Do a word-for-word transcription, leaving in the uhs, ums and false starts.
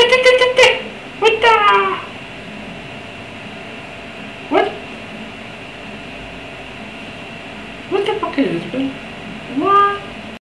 What the? What? What the fuck is this, man? What?